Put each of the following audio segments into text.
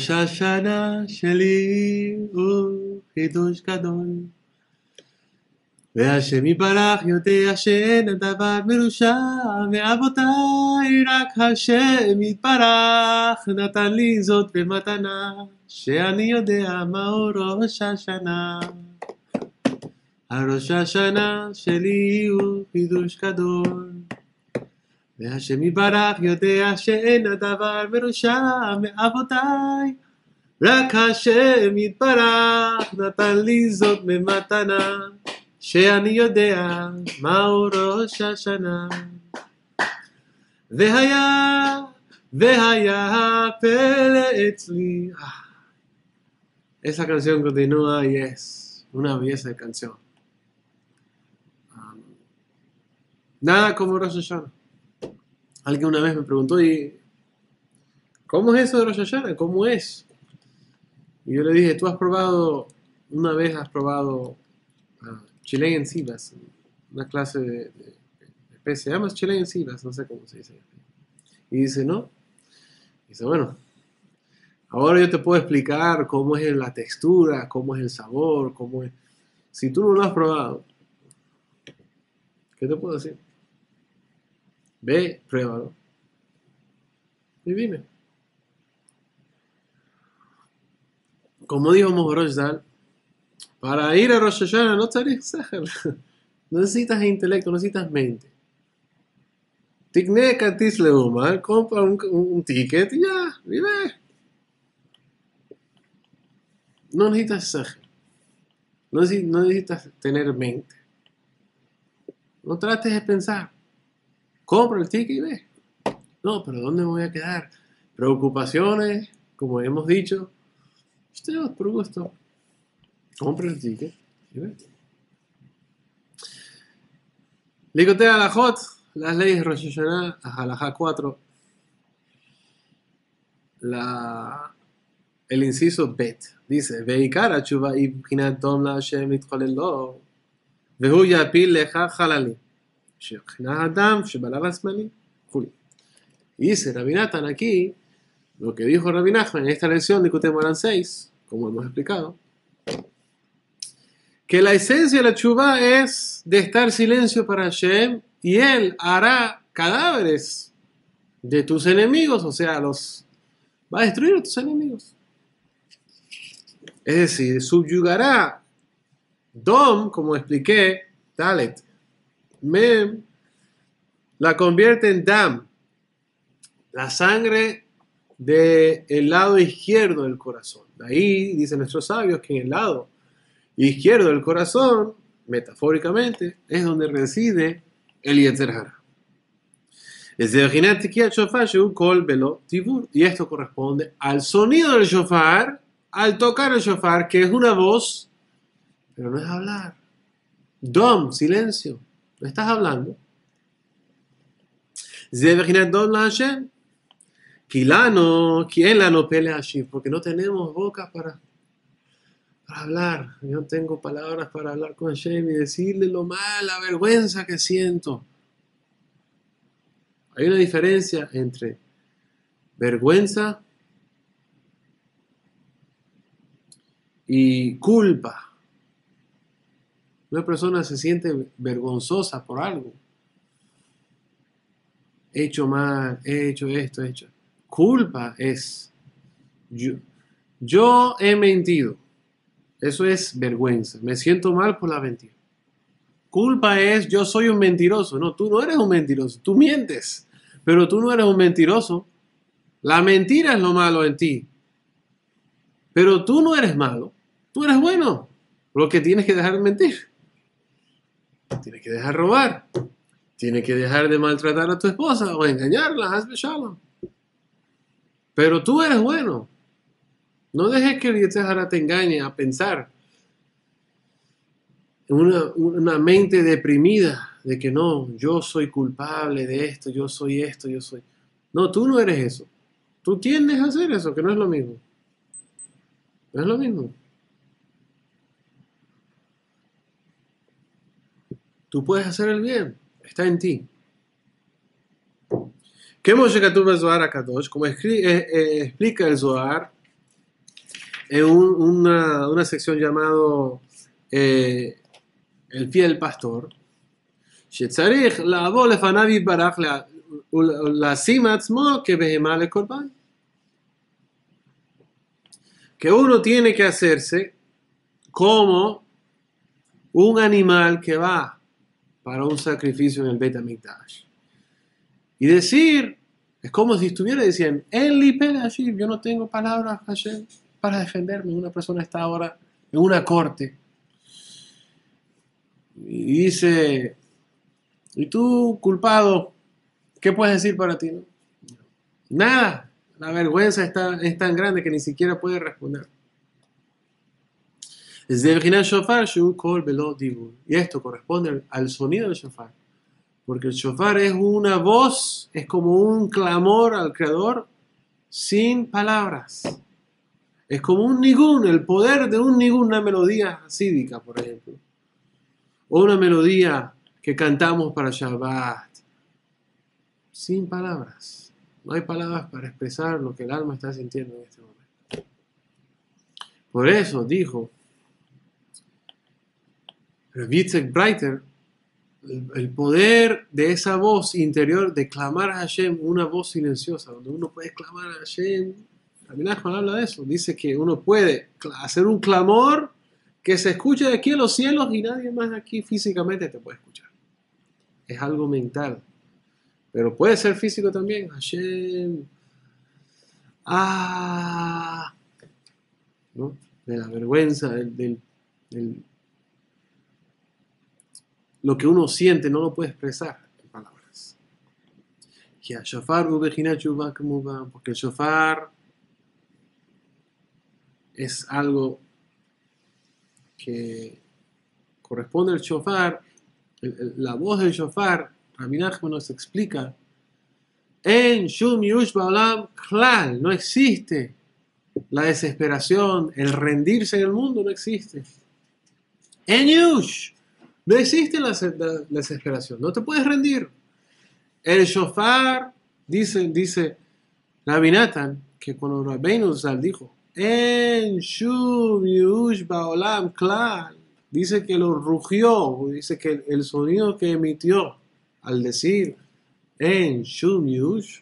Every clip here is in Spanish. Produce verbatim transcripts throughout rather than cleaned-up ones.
ראש השנה שלי הוא חידוש גדול, והשם יתברך יודע שאין הדבר מרושע, מאבותיי רק השם יתברך נתן לי זאת במתנה, שאני יודע מהו ראש השנה. הראש השנה שלי הוא חידוש גדול, והשם יתברך יודע שאין הדבר מרושע, מאבותיי רק השם יתברך נתן לי זאת במתנה, שאני יודע מהו ראש השנה. והיה והיה pele etzli. Ah, esa canción continúa y es una belleza de canción. Um, nada como Rosh Hashanah. Alguien una vez me preguntó, ¿y cómo es eso de Rosh Hashanah? ¿Cómo es? Y yo le dije, ¿tú has probado, una vez has probado uh, Chilean Sivas? Una clase de, de, de pez, se llama Chilean Sivas, no sé cómo se dice. Y dice, no. Dice, bueno, ahora yo te puedo explicar cómo es la textura, cómo es el sabor, cómo es. Si tú no lo has probado, ¿qué te puedo decir? Ve, pruébalo. Y dime. Como dijo Mohorosh Zal, para ir a Rosh Hashanah no no necesitas intelecto, no necesitas mente. Tikne Katis Leumar, compra un, un, un ticket y ya, vive. No necesitas saber. No necesitas, no necesitas tener mente. No trates de pensar. Compra el ticket y ve. No, pero ¿dónde me voy a quedar? Preocupaciones, como hemos dicho. Usted, por gusto. Compra el ticket y ve. Ligotea Alajot, las leyes Rosh Hashanah, Halajá cuatro. La, el inciso Bet dice: Veikara tshuva ibchinat dom la Hashem itcholelo, vehu yapil lecha halali. Adam, Shebalav Asmani, Juli. Y dice Rabbi Natan aquí, lo que dijo Rabbi Nachman en esta lección de Likutei Moharan seis, como hemos explicado, que la esencia de la tshuva es de estar silencio para Hashem, y Él hará cadáveres de tus enemigos, o sea, los va a destruir a tus enemigos. Es decir, subyugará Dom, como expliqué, Dalet, Mem, la convierte en Dam, la sangre del lado izquierdo del corazón. De ahí dicen nuestros sabios que en el lado izquierdo del corazón, metafóricamente, es donde reside el Yetzer Hara. Y esto corresponde al sonido del shofar, al tocar el shofar, que es una voz, pero no es hablar. Dom, silencio, no estás hablando. Porque no tenemos boca para, para hablar. Yo no tengo palabras para hablar con Hashem y decirle lo mal, la vergüenza que siento. Hay una diferencia entre vergüenza y culpa. Una persona se siente vergonzosa por algo. He hecho mal, he hecho esto, he hecho. Culpa es, yo, yo he mentido. Eso es vergüenza. Me siento mal por la mentira. Culpa es, yo soy un mentiroso. No, tú no eres un mentiroso. Tú mientes, pero tú no eres un mentiroso. La mentira es lo malo en ti. Pero tú no eres malo. Tú eres bueno. Lo que tienes que dejar de mentir. Tienes que dejar de robar. Tienes que dejar de maltratar a tu esposa o engañarla, hazme shalom. Pero tú eres bueno. No dejes que el Yetzer Hara te engañe a pensar en una, una mente deprimida de que no, yo soy culpable de esto, yo soy esto, yo soy... No, tú no eres eso. Tú tiendes a hacer eso, que no es lo mismo. No es lo mismo. Tú puedes hacer el bien. Está en ti. Como escri- eh, eh, explica el Zohar, en un- una, una sección llamado eh, El fiel pastor, שצריך לעבור לפניו יתברך לשים עצמו כבהמה לקורבן. Que uno tiene que hacerse como un animal que va para un sacrificio en el Bet HaMikdash. Y decir, es como si estuviera diciendo, en li pelashim, yo no tengo palabras, Hashem, para defenderme. Una persona está ahora en una corte y dice, ¿y tú, culpado, qué puedes decir para ti? No? Nada. La vergüenza está, es tan grande que ni siquiera puede responder. Y esto corresponde al sonido del shofar. Porque el shofar es una voz, es como un clamor al Creador sin palabras. Es como un nigún, el poder de un nigún, una melodía cívica, por ejemplo. O una melodía que cantamos para Shabbat. Sin palabras. No hay palabras para expresar lo que el alma está sintiendo en este momento. Por eso dijo Yitzhak Breiter, el, el poder de esa voz interior de clamar a Hashem, una voz silenciosa, donde uno puede clamar a Hashem. Rabbi Nachman habla de eso, dice que uno puede hacer un clamor que se escuche de aquí a los cielos y nadie más aquí físicamente te puede escuchar. Es algo mental. Pero puede ser físico también. Hashem. Ah. ¿No? De la vergüenza, del, del, del, lo que uno siente no lo puede expresar en palabras. Porque el shofar es algo que corresponde al shofar. El, el, la voz del shofar, Rabbi Nachman nos explica, en Shum Yush Ba'olam Klal, no existe la desesperación, el rendirse en el mundo no existe. En Yush no existe la, la, la desesperación, no te puedes rendir. El shofar, dice, dice Rabbi Natan, que cuando Rabbeinu Zal dijo, en Shum Yush Ba'olam Klal, dice que lo rugió, dice que el sonido que emitió al decir en Shum Yush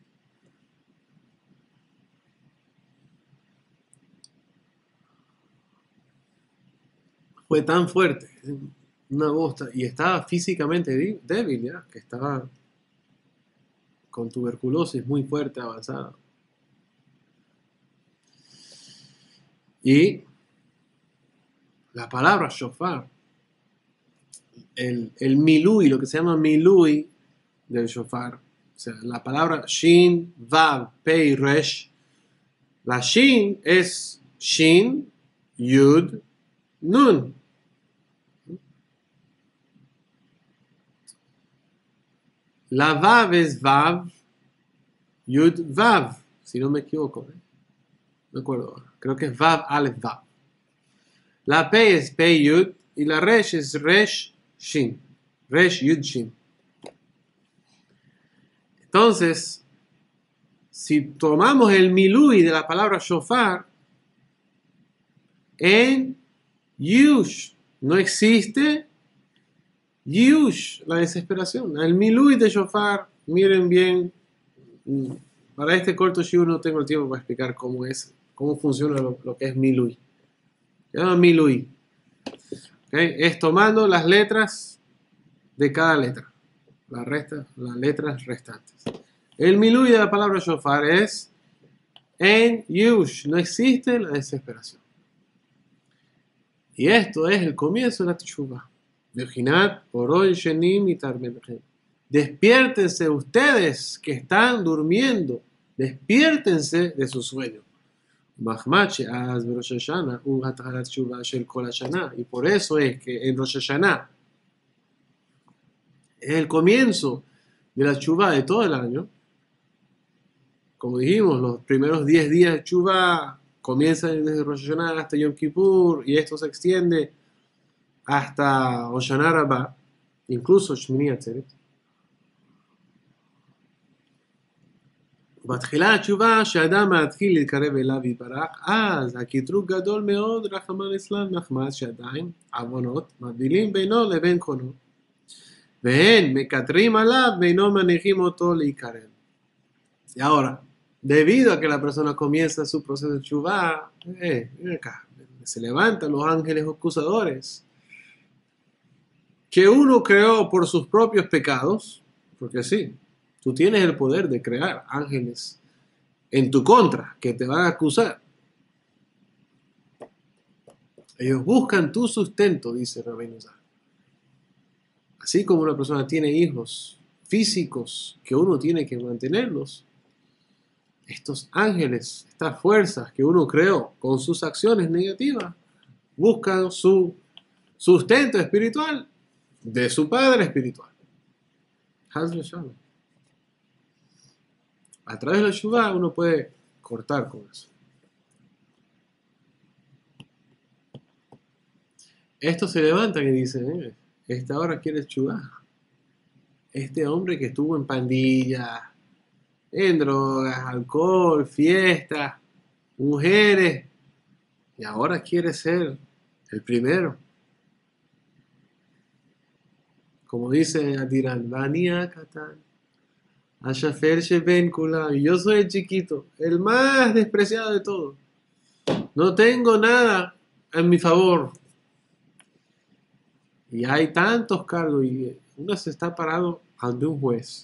fue tan fuerte, una voz, y estaba físicamente débil, ya, que estaba con tuberculosis muy fuerte, avanzada. Y la palabra shofar, el, el milui, lo que se llama milui del shofar, o sea, la palabra shin, vav, pei, resh, la shin es shin, yud, nun. La vav es vav, yud, vav, si no me equivoco. ¿eh? No me acuerdo, creo que es vav, alef, vav. La pei es pei, yud, y la resh es resh, shin. Resh, yud, shin. Entonces, si tomamos el milui de la palabra shofar, en yush no existe yush, la desesperación. El milui de shofar, miren bien, para este corto shiur no tengo el tiempo para explicar cómo es, cómo funciona lo, lo que es milui. Se llama milui. ¿Okay? Es tomando las letras de cada letra, la resta, las letras restantes. El milui de la palabra shofar es en yush, no existe la desesperación. Y esto es el comienzo de la teshuva. Despiértense ustedes que están durmiendo, despiértense de su sueño. Y por eso es que en Rosh Hashanah es el comienzo de la teshuva de todo el año. Como dijimos, los primeros diez días de teshuva comienzan desde Rosh Hashanah hasta Yom Kippur y esto se extiende hasta Hoshana Rabbah, incluso Shmini Atzeret. בתחילה התשובה שאדם מתחיל להתקרב אליו יתברך, אז הקטרוג גדול מאוד, רחמנא ליצלן, מחמד שעדיין עוונות מבדילים בינו לבין קונו, והן מקטרים עליו ואינו מניחים אותו להיקרב. Y ahora, debido a que la persona comienza su proceso de Teshuvah, eh, acá, se levantan los ángeles acusadores que uno creó por sus propios pecados, porque sí, tú tienes el poder de crear ángeles en tu contra que te van a acusar. Ellos buscan tu sustento, dice Rabbeinu Zah. Así como una persona tiene hijos físicos que uno tiene que mantenerlos, estos ángeles, estas fuerzas que uno creó con sus acciones negativas, buscan su sustento espiritual de su padre espiritual. Hazle Shalom. A través de la Teshuvah uno puede cortar con eso. Estos se levantan y dicen, eh, esta hora quiere Teshuvah. Este hombre que estuvo en pandillas, en drogas, alcohol, fiestas, mujeres, y ahora quiere ser el primero. Como dice Adirán, Vania Katan, Ashafer Sheben Kulam, y yo soy el chiquito, el más despreciado de todos. No tengo nada en mi favor. Y hay tantos cargos, y uno se está parado ante un juez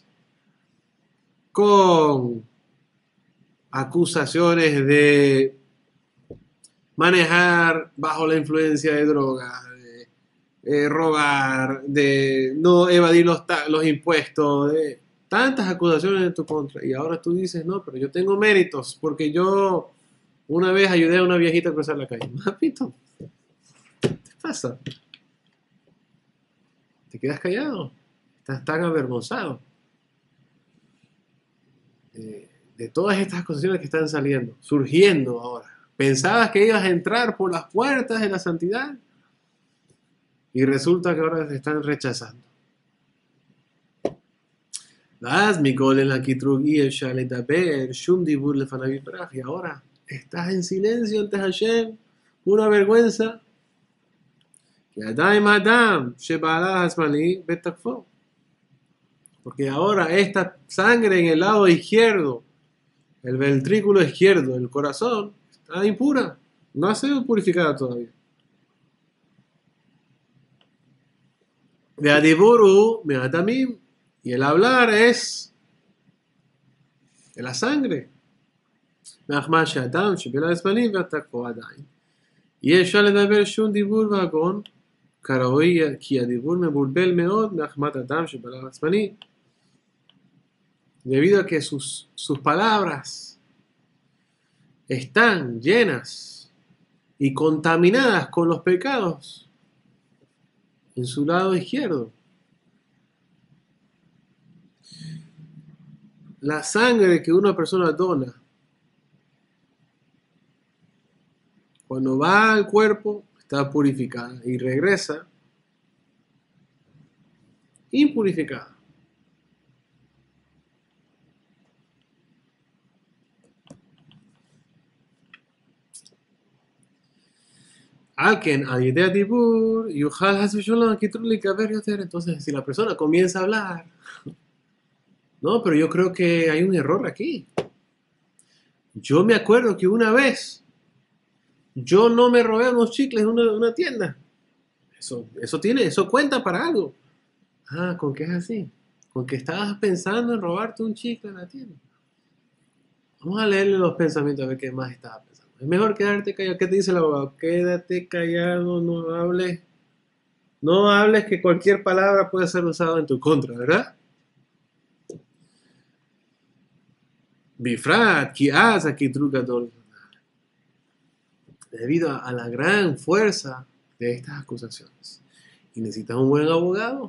con acusaciones de manejar bajo la influencia de drogas, de eh, robar, de no evadir los, los impuestos, de tantas acusaciones en tu contra. Y ahora tú dices, no, pero yo tengo méritos porque yo una vez ayudé a una viejita a cruzar la calle. Papito, ¿qué te pasa? ¿Te quedas callado? Estás tan avergonzado de, de todas estas acusaciones que están saliendo, surgiendo ahora. Pensabas que ibas a entrar por las puertas de la santidad y resulta que ahora te están rechazando. Y ahora estás en silencio ante Hashem, una vergüenza. Porque ahora esta sangre en el lado izquierdo, el ventrículo izquierdo, el corazón, está impura, no ha sido purificada todavía. Y el hablar es de la sangre. Y אפשר לדבר שום דיבור והגון, כראוי כי הדיבור מבולבל מאוד מחמת אדם שבלע עצמני. Debido a que sus, sus palabras están llenas y contaminadas con los pecados en su lado izquierdo. La sangre que una persona dona, cuando va al cuerpo, está purificada y regresa impurificada. Entonces, si la persona comienza a hablar, no, pero yo creo que hay un error aquí. Yo me acuerdo que una vez yo no me robé unos chicles en una, una tienda. Eso, eso tiene, eso cuenta para algo. Ah, ¿con qué es así? Con que estabas pensando en robarte un chicle en la tienda. Vamos a leerle los pensamientos a ver qué más estaba pensando. Es mejor quedarte callado. ¿Qué te dice el abogado? Quédate callado, no hables. No hables, que cualquier palabra puede ser usada en tu contra, ¿verdad? Bifrat, ki az akitru gadol. Debido a la gran fuerza de estas acusaciones. Y necesitas un buen abogado.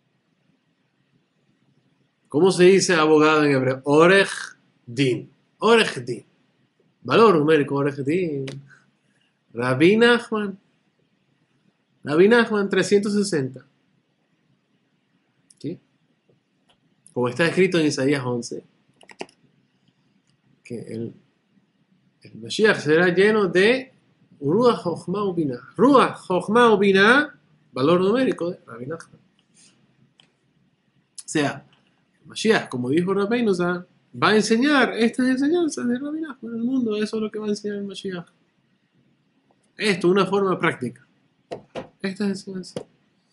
¿Cómo se dice abogado en hebreo? Orej din. Orej din. Valor numérico, Orej din. Rabbi Nachman. Rabbi Nachman, trescientos sesenta. ¿Sí? Como está escrito en Isaías once. que el, el Mashiach será lleno de Ruach Chochmah Ubinah. Ruach Chochmah Ubinah, valor numérico de Rabbi Nachman. O sea, el Mashiach, como dijo Rabbeinu Zal, va a enseñar estas enseñanzas de Rabbi Nachman en el mundo. Eso es lo que va a enseñar el Mashiach. Esto, una forma práctica. Estas enseñanzas.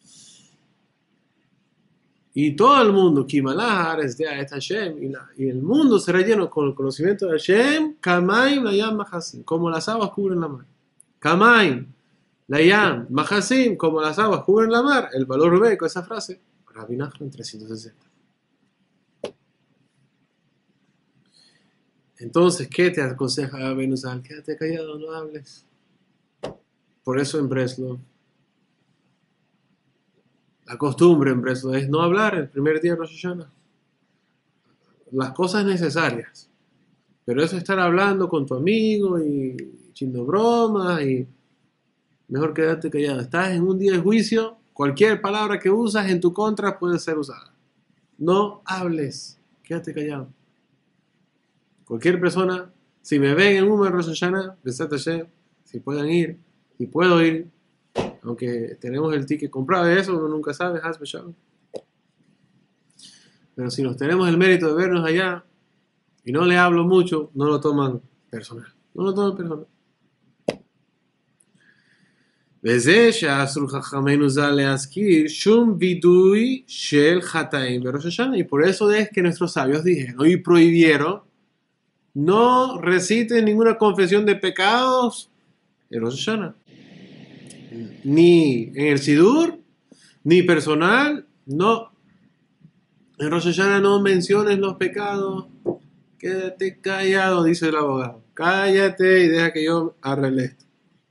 Y todo el mundo, Kimalah, Ares, de Aet Hashem, y, la, y el mundo será lleno con el conocimiento de Hashem, Kamaim, Layam, Mahasim, como las aguas cubren la mar. Kamaim, Layam, Mahasim, como las aguas cubren la mar. El valor numérico de esa frase, Rabbi Nachman trescientos sesenta. Entonces, ¿qué te aconseja Rabbeinu Zal? Quédate callado, no hables. Por eso en Breslov, la costumbre en Breslov es no hablar el primer día de Rosh Hashanah. Las cosas necesarias. Pero eso estar hablando con tu amigo y echando bromas y mejor quédate callado. Estás en un día de juicio, cualquier palabra que usas en tu contra puede ser usada. No hables, quédate callado. Cualquier persona, si me ven en un Rosh Hashanah, Besat Hashem, si puedan ir, si puedo ir, aunque tenemos el ticket comprado de eso, uno nunca sabe, Hasbe Shalom. Pero si nos tenemos el mérito de vernos allá y no le hablo mucho, no lo toman personal. No lo toman personal. וזה שאסור חכמינו ז"ל להזכיר שום וידוי של חטאים בראש השנה. Y por eso es que nuestros sabios dijeron y prohibieron no reciten ninguna confesión de pecados en Rosh Hashanah. Ni en el Sidur, ni personal, no. En Rosh Hashanah no menciones los pecados. Quédate callado, dice el abogado. Cállate y deja que yo arregle esto.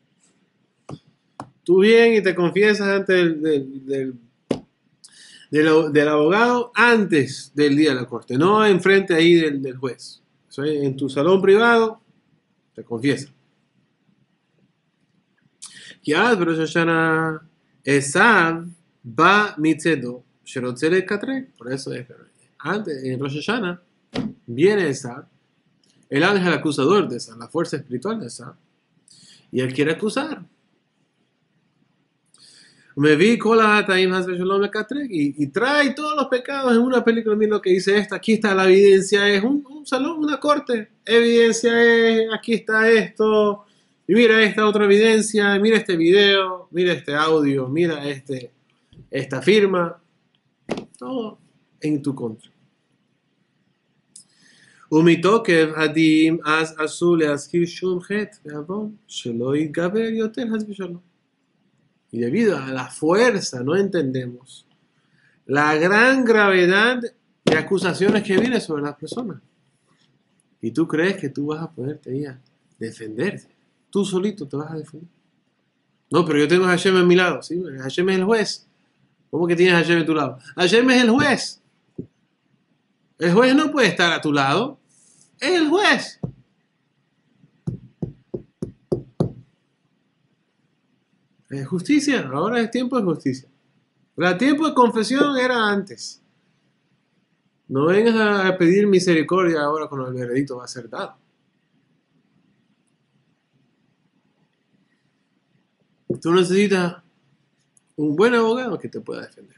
Tú bien y te confiesas ante del, del, del, del, del abogado antes del día de la corte, no enfrente ahí del, del juez. O sea, en tu salón privado te confiesas. כי אז בראש השנה עשיו בא מצדו שרוצה לקטרג. Por eso es, antes, en Rosh Hashanah viene Esav, el ángel acusador de Esav, la fuerza espiritual de Esav, y él quiere acusar. Me vi con la Taim Hasbe Shalom Mekatreg y trae todos los pecados en una película. Mira lo que dice esta. Aquí está la evidencia, es un, un salón, una corte. Evidencia es, aquí está esto. Y mira esta otra evidencia. Mira este video. Mira este audio. Mira este, esta firma. Todo en tu contra. ומתוקף הדין אז אסור להזכיר שום חטא ועוון שלא יתגבר יותר חס ושלום. Y debido a la fuerza no entendemos la gran gravedad de acusaciones que vienen sobre las personas. Y tú crees que tú vas a poderte ir a defenderte. Tú solito te vas a defender. No, pero yo tengo a Hashem a mi lado. ¿Sí? Hashem es el juez. ¿Cómo que tienes a Hashem a tu lado? Hashem es el juez. El juez no puede estar a tu lado. Es el juez. Es justicia, ahora es tiempo de justicia. El tiempo de confesión era antes. No vengas a pedir misericordia ahora cuando el veredicto va a ser dado. Tú necesitas un buen abogado que te pueda defender.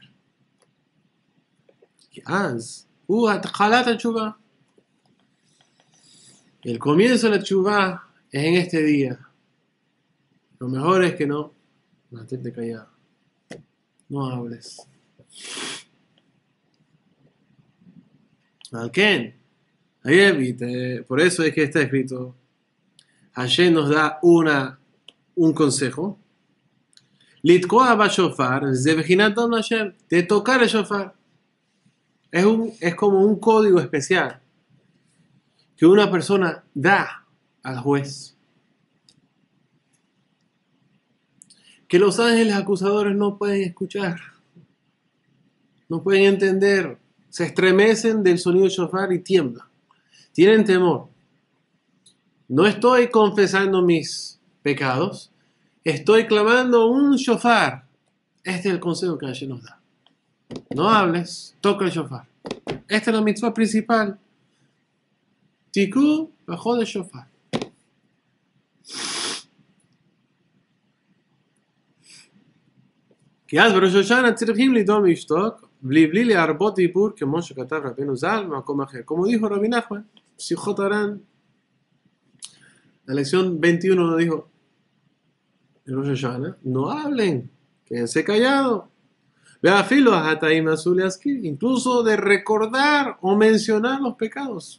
El comienzo de la teshuvá es en este día. Lo mejor es que no mantente callado. No hables. ¿Quién? Por eso es que está escrito. Hashem nos da una, un consejo. Litkoa ba shofar, de tocar el shofar. Es, un, es como un código especial que una persona da al juez. Que los ángeles acusadores no pueden escuchar, no pueden entender, se estremecen del sonido del shofar y tiemblan, tienen temor. No estoy confesando mis pecados, estoy clamando un shofar. Este es el consejo que Hashem nos da. No hables, toca el shofar. Esta es la mitzvah principal. Tikú bajó de shofar. כי אז בראש השנה צריכים לדום לשתוק, בלי בלי להרבות דיבור, כמו שכתב רבנו ז"ל במקום אחר. Como dijo Rabbi Nachman, Sijot Haran, la lección veintiuno nos dijo, en Rosh Hashanah, no hablen, quédense callados. Vea filo a Hataim Azul y incluso de recordar o mencionar los pecados.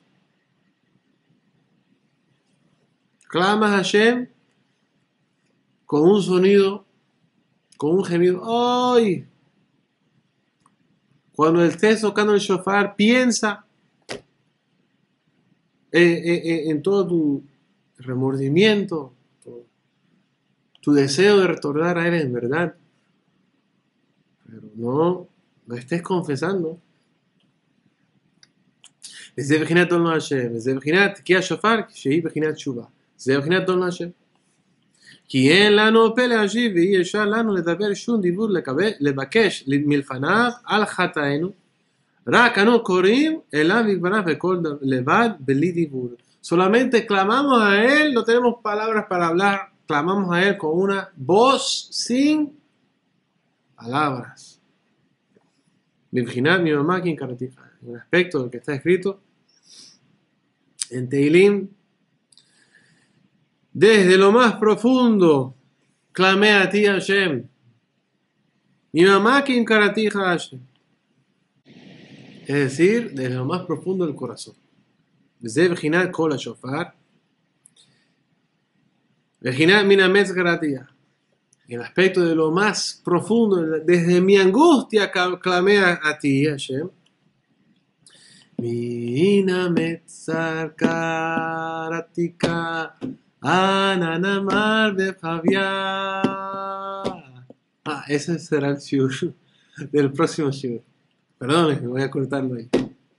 Clamas a Hashem con un sonido, con un gemido. ¡Ay! Cuando estés tocando el shofar, piensa en, en, en todo tu remordimiento, tu, tu deseo de retornar a Él en verdad. Pero no, no estés confesando. וזה בחינת דון להשם, וזה בחינת תקיע שופר, שהיא בחינת תשובה. זה בחינת דון להשם. כי אין לנו פה להשיב, ואי אפשר לנו לדבר שום דיבור לבקש מלפניו על חטאינו, רק אנו קוראים אליו יתברך בקול לבד, בלי דיבור. Solamente clamamos a Él, no tenemos palabras para hablar, clamamos a Él con una voz sin palabras. Virginal, mi mamá, quien caracteriza. En el aspecto del que está escrito en Teilim, desde lo más profundo clamé a ti, Hashem. Mi mamá, quien caracteriza a Hashem. Es decir, desde lo más profundo del corazón. Desde Virginal, Kola Shofar. Virginal, Minametz Garatia. En el aspecto de lo más profundo, desde mi angustia clamé a, a ti, Hashem. Mina metzar karatika ananamar bejavia. Ah, ese será el shiur del próximo shiur. Perdón, me voy a cortarlo ahí.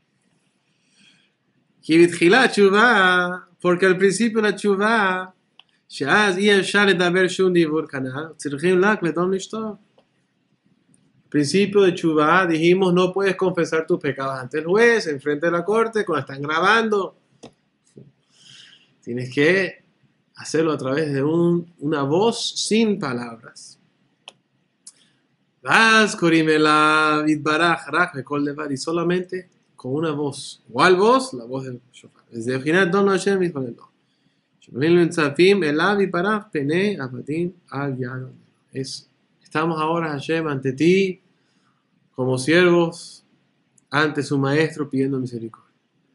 Kivitchila tshuva, porque al principio la tshuva, שאז אי אפשר לדבר שום דיבור כנ"ל, צריכים רק לדום לשתוק. Principio de Chubá, dijimos, no puedes confesar tus pecados ante el juez, enfrente de la corte, cuando están grabando. Tienes que hacerlo a través de un, una voz sin palabras. Y solamente con una voz. ¿Cuál voz? La voz del shofar. Desde el final, Don Hashem y con el no. Es, estamos ahora, Hashem, ante ti, como siervos, ante su maestro, pidiendo misericordia.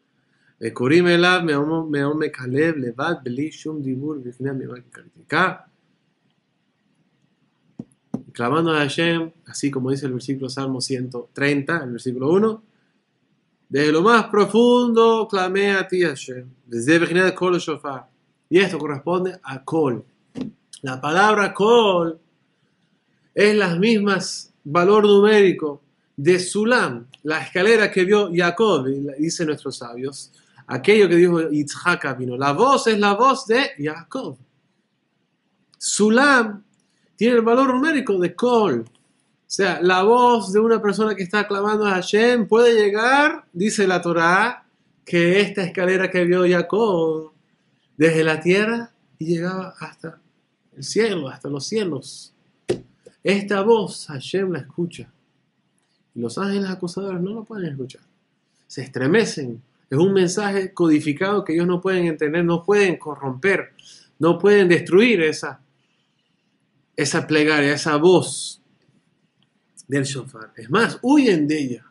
Clamando a Hashem, así como dice el versículo Salmo ciento treinta, el versículo uno, desde lo más profundo clamé a ti, Hashem, desde el Kol Shofar. Y esto corresponde a Kol. La palabra Kol es las mismas valor numérico de Sulam, la escalera que vio Jacob, dicen nuestros sabios, aquello que dijo Yitzhak vino. La voz es la voz de Jacob. Sulam tiene el valor numérico de Kol. O sea, la voz de una persona que está clamando a Hashem puede llegar, dice la Torá, que esta escalera que vio Jacob desde la tierra y llegaba hasta el cielo, hasta los cielos. Esta voz Hashem la escucha. Y los ángeles acusadores no lo pueden escuchar. Se estremecen. Es un mensaje codificado que ellos no pueden entender, no pueden corromper, no pueden destruir esa, esa plegaria, esa voz del shofar. Es más, huyen de ella.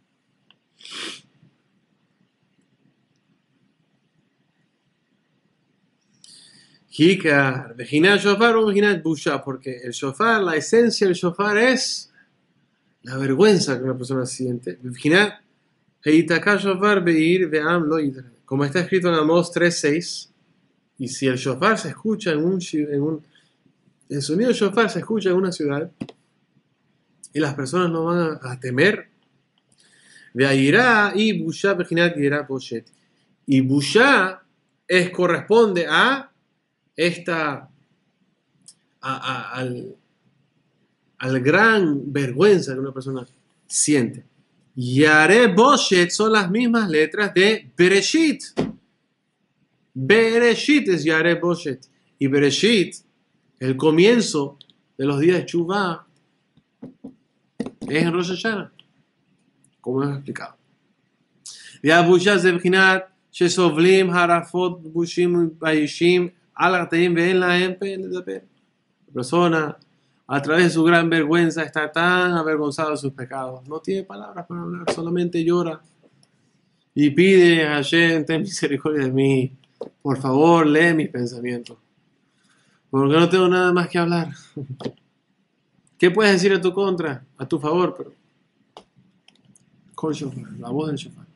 Hikar, Vejinat Shofar o Vejinat Busha, porque el shofar, la esencia del shofar es la vergüenza que una persona siente. Vejinat Heitaka Shofar Beir Veam Lo Yidre, como está escrito en Amós tres seis, y si el shofar se escucha en un, en un el sonido del shofar se escucha en una ciudad y las personas no van a, a temer. Veirá y Busha Vejinat Yera Boshet, y Busha es corresponde a esta a, a, al, al gran vergüenza que una persona siente. Yare Boshet son las mismas letras de Bereshit. Bereshit es Yareh Boshet. Y Bereshit, el comienzo de los días de Chuvá, es en Rosh Hashanah, como hemos explicado. והבושה זה בחינת שסובלים הרפות בושים וביישים על החטאים ואין להם פה לדבר. La persona, a través de su gran vergüenza, está tan avergonzado de sus pecados. No tiene palabras para hablar, solamente llora y pide a Hashem, ten misericordia de mí. Por favor, lee mis pensamientos. Porque no tengo nada más que hablar. ¿Qué puedes decir a tu contra? A tu favor, pero... Kol shofar, la voz del shofar.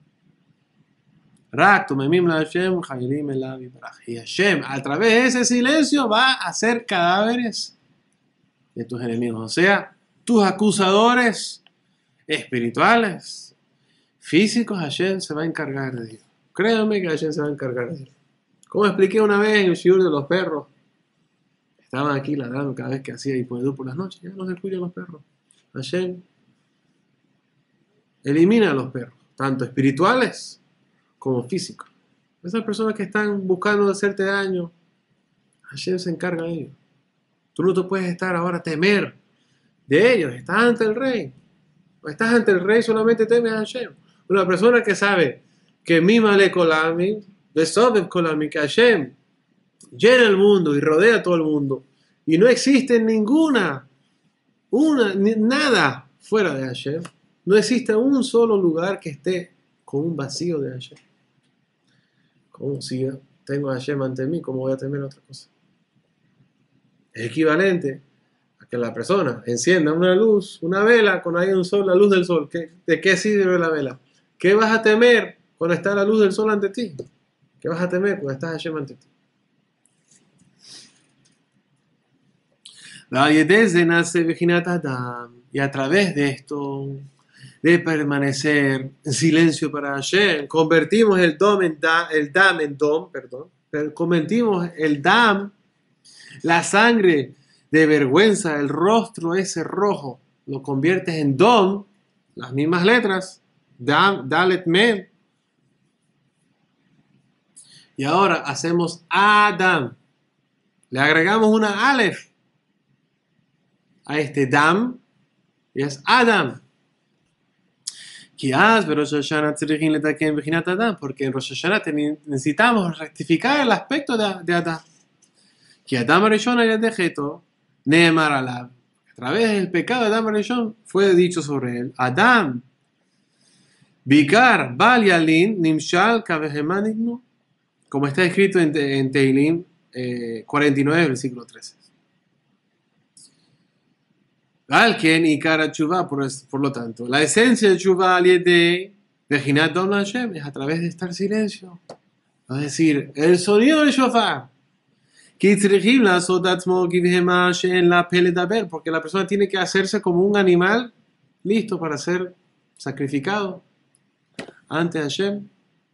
Rak, tumemim la Hashem, Chayrim elav yibarach. Y Hashem, a través de ese silencio, va a hacer cadáveres de tus enemigos. O sea, tus acusadores espirituales, físicos, Hashem se va a encargar de ellos. Créanme que Hashem se va a encargar de ellos. Como expliqué una vez en el shiur de los perros, estaban aquí ladrando cada vez que hacía Hipodú por las noches. Ya no se escuchan los perros. Hashem elimina a los perros, tanto espirituales como físicos. Esas personas que están buscando hacerte daño, Hashem se encarga de ellos. Tú no te puedes estar ahora a temer de ellos. Estás ante el rey. O estás ante el rey, solamente temes a Hashem. Una persona que sabe que Mima le kolami, Besobev kolami, que Hashem llena el mundo y rodea a todo el mundo. Y no existe ninguna, una, ni, nada fuera de Hashem. No existe un solo lugar que esté con un vacío de Hashem. Como si tengo a Hashem ante mí, ¿cómo voy a temer otra cosa? Es equivalente a que la persona encienda una luz, una vela, cuando hay un sol, la luz del sol. ¿Qué, ¿De qué sirve la vela? ¿Qué vas a temer cuando está la luz del sol ante ti? ¿Qué vas a temer cuando está Hashem ante ti? Y a través de esto, de permanecer en silencio para Hashem, convertimos el dom en da, el dam en dom, perdón, convertimos el dam, la sangre de vergüenza, el rostro ese rojo, lo conviertes en dom, las mismas letras, dam, dalet, mem. Y ahora hacemos Adam, le agregamos una alef a este dam, y es Adam. Porque en Rosh Hashanah necesitamos rectificar el aspecto de, de Adam. A través del pecado de Adam Arishon fue dicho sobre él. Adam, Bikar, Bal Yalin, Nimshal, Kavehemanignu, como está escrito en, en Teilim eh, cuarenta y nueve, versículo trece. Alken y Kara Tshuva, por, por lo tanto, la esencia de Tshuva aliede de Hinat Dom Hashem es a través de estar silencio. Es decir, el sonido del shofar. Porque la persona tiene que hacerse como un animal listo para ser sacrificado ante Hashem.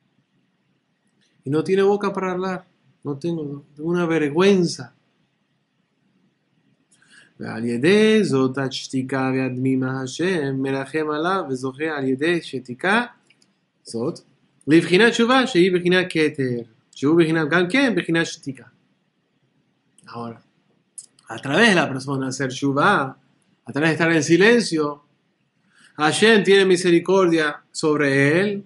Y no tiene boca para hablar. No tengo, tengo una vergüenza. ועל ידי זאת השתיקה והדמימה השם מרחם עליו וזוכה על ידי שתיקה זאת לבחינת תשובה שהיא בחינת כתר, שהוא בחינת גם כן בחינת שתיקה. Ahora, a través de la persona hacer teshuvah, a través de estar en silencio, Hashem tiene misericordia sobre él.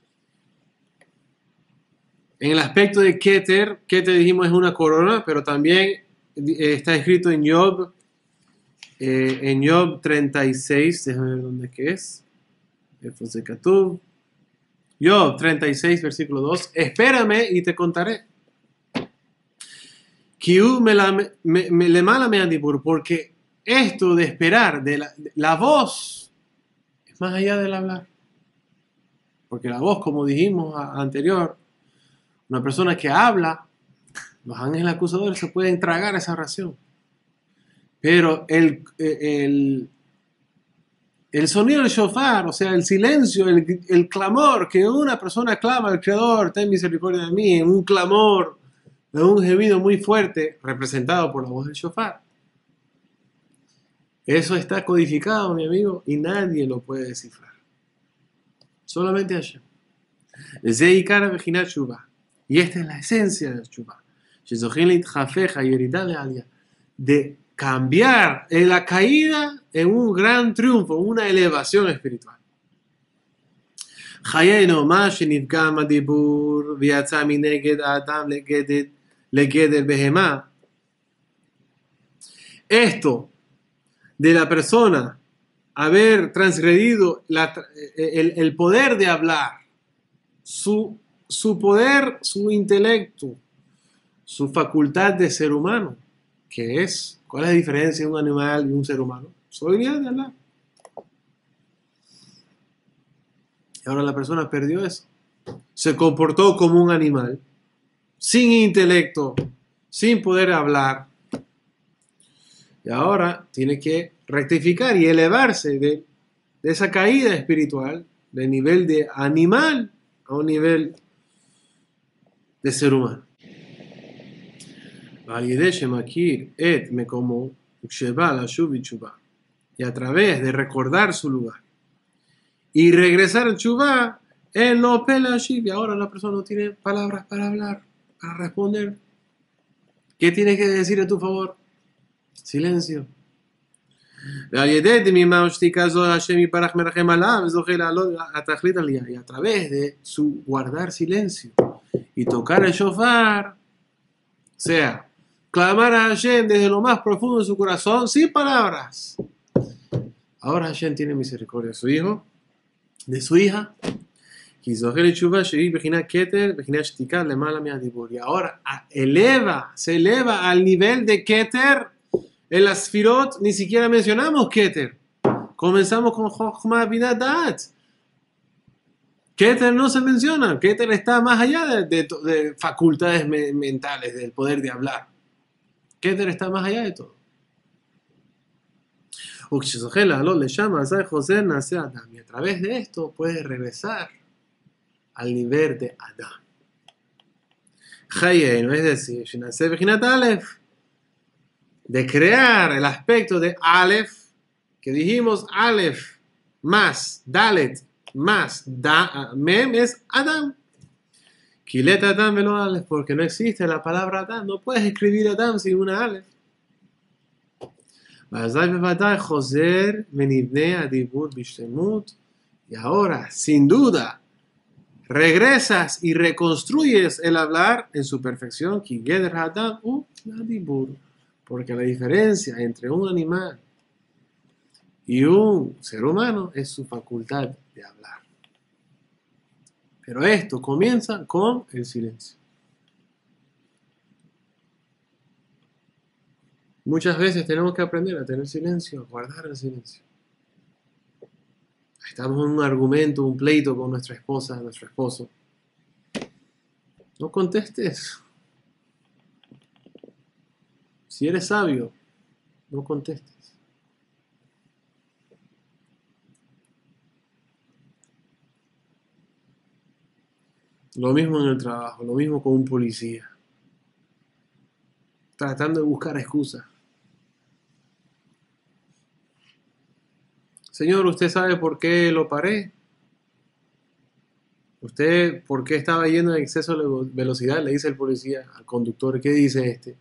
En el aspecto de Keter, Keter dijimos es una corona, pero también está escrito en Job, eh, en Job treinta y seis, déjame ver dónde que es. Job treinta y seis, versículo dos. Espérame y te contaré. Porque esto de esperar, de la, de la voz, es más allá del hablar. Porque la voz, como dijimos a, anterior, una persona que habla, los ángeles acusadores se pueden tragar esa oración. Pero el, el, el sonido del shofar, o sea, el silencio, el, el clamor que una persona clama al Creador, ten misericordia de mí, en un clamor, en un gemido muy fuerte, representado por la voz del shofar. Eso está codificado, mi amigo, y nadie lo puede descifrar. Solamente Hashem. Y esta es la esencia de Teshuvah. De cambiar en la caída en un gran triunfo, una elevación espiritual. חיינו, מה שנפגע מהדיבור ויצא מנגד האדם לגדר, לגדר בהמה. Esto de la persona haber transgredido la, el, el poder de hablar, su, su poder, su intelecto, su facultad de ser humano, que es, ¿cuál es la diferencia de un animal y un ser humano? Su habilidad de hablar. Y ahora la persona perdió eso. Se comportó como un animal, sin intelecto, sin poder hablar. Y ahora tiene que rectificar y elevarse de, de esa caída espiritual, de nivel de animal a un nivel de ser humano. Y a través de recordar su lugar y regresar a Teshuvah, él no pela y ahora la persona no tiene palabras para hablar, para responder. ¿Qué tienes que decir a tu favor? Silencio. Y a través de su guardar silencio y tocar el shofar, o sea, clamar a Hashem desde lo más profundo de su corazón, sin palabras. Ahora Hashem tiene misericordia de su hijo, de su hija, y ahora eleva, se eleva al nivel de Keter. En las Sfirot ni siquiera mencionamos Keter. Comenzamos con Chokhmah Binah Da'at. Keter no se menciona. Keter está más allá de, de, de facultades me, mentales, del poder de hablar. Keter está más allá de todo. Y a través de esto puede regresar al nivel de Adán. Chayenu, es decir, Shinaseh Bechinat Aleph, de crear el aspecto de Aleph, que dijimos Aleph más Dalet más da, Mem es Adam. Kilet Adam velo Aleph, porque no existe la palabra Adam. No puedes escribir Adam sin una Aleph. Y ahora, sin duda, regresas y reconstruyes el hablar en su perfección. Porque la diferencia entre un animal y un ser humano es su facultad de hablar. Pero esto comienza con el silencio. Muchas veces tenemos que aprender a tener silencio, a guardar el silencio. Estamos en un argumento, un pleito con nuestra esposa, nuestro esposo. No contestes. Si eres sabio, no contestes. Lo mismo en el trabajo, lo mismo con un policía. Tratando de buscar excusas. Señor, ¿usted sabe por qué lo paré? ¿Usted por qué estaba yendo en exceso de velocidad? Le dice el policía al conductor. ¿Qué dice este?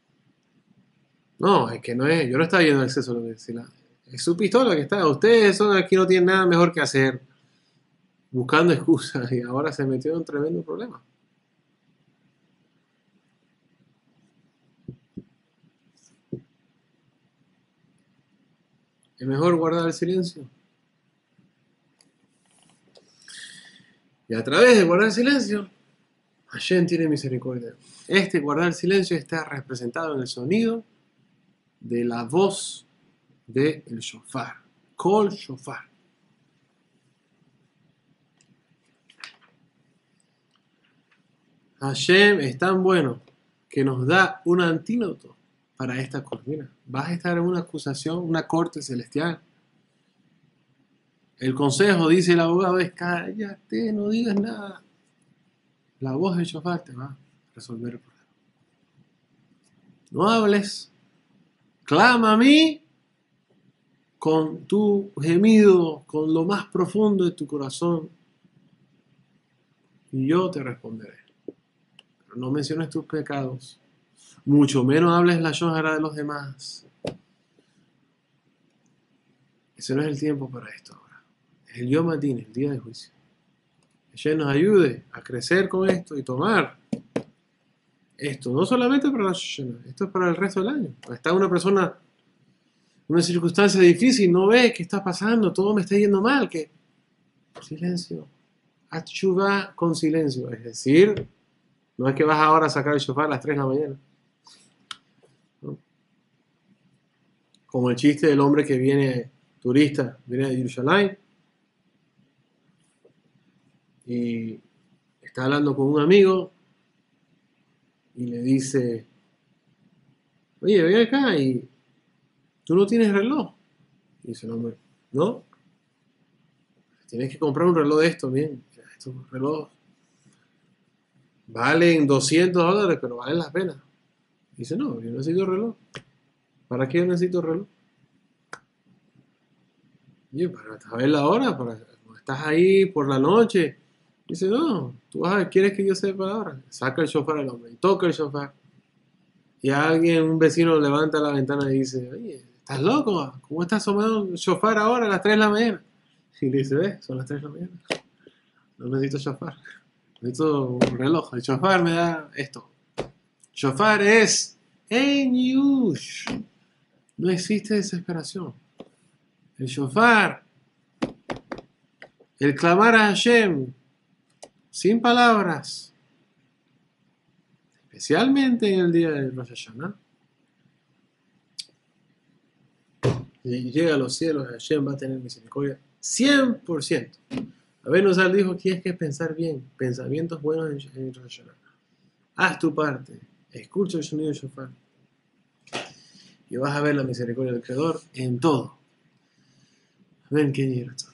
No, es que no es. Yo no estaba yendo en exceso de velocidad. Es su pistola que está. Ustedes son aquí, no tienen nada mejor que hacer. Buscando excusas y ahora se metió en un tremendo problema. Es mejor guardar el silencio. Y a través de guardar silencio, Hashem tiene misericordia. Este guardar el silencio está representado en el sonido de la voz del shofar. Kol shofar. Hashem es tan bueno que nos da un antídoto para esta cortina. Vas a estar en una acusación, una corte celestial. El consejo, dice el abogado, es cállate, no digas nada. La voz del shofar te va a resolver el problema. No hables. Clama a mí con tu gemido, con lo más profundo de tu corazón, y yo te responderé. pero no menciones tus pecados. Mucho menos hables la shonjara de los demás. Ese no es el tiempo para esto ahora. Es el Yom Adin, el día de juicio. Que Hashem nos ayude a crecer con esto y tomar esto, no solamente para la Shoshana, esto es para el resto del año. Está una persona en una circunstancia difícil, no ve qué está pasando, todo me está yendo mal, que silencio. Atshuva con silencio, es decir, no es que vas ahora a sacar el shofar a las tres de la mañana. ¿No? Como el chiste del hombre que viene, turista, viene de Jerusalén y está hablando con un amigo y le dice, oye, ven acá y tú no tienes reloj. Y dice el hombre, no, tienes que comprar un reloj de esto, bien, estos relojes valen doscientos dólares, pero valen la pena. Dice, no, yo necesito reloj. ¿Para qué yo necesito reloj? Oye, para saber la hora, para estás ahí por la noche. Dice, no, tú vas a, quieres que yo sepa la hora. Saca el shofar al hombre y toca el shofar. Y alguien, un vecino levanta la ventana y dice, oye, ¿estás loco? ¿Cómo estás sonando el shofar ahora a las tres de la mañana? Y le dice, ves, son las tres de la mañana. No necesito shofar. Necesito un reloj. El shofar me da esto. Shofar es en yush. No existe desesperación. El shofar, el clamar a Hashem, sin palabras, especialmente en el día de Rosh Hashanah, y llega a los cielos, Hashem va a tener misericordia cien por ciento. Abenuzal dijo que tienes que pensar bien, pensamientos buenos en, en Rosh Hashanah. Haz tu parte, escucha el sonido del shofar y vas a ver la misericordia del Creador en todo. Amén, que